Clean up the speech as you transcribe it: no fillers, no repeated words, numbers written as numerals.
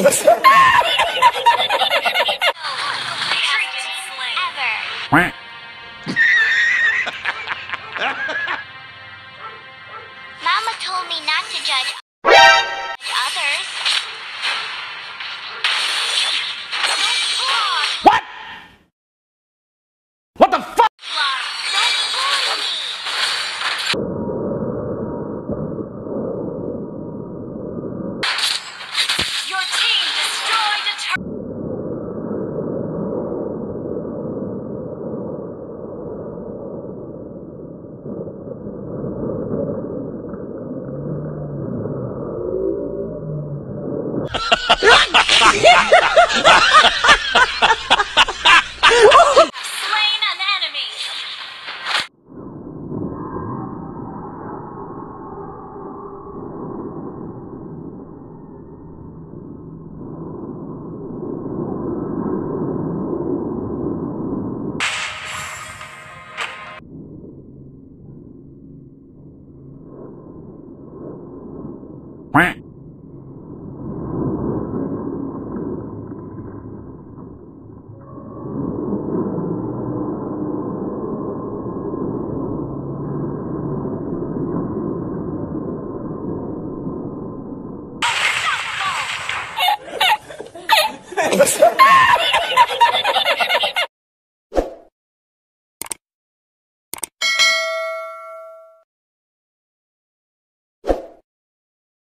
Ever. Mama told me not to judge others. What? What the fuck? Your team destroyed a turret. Slain an enemy. Quack.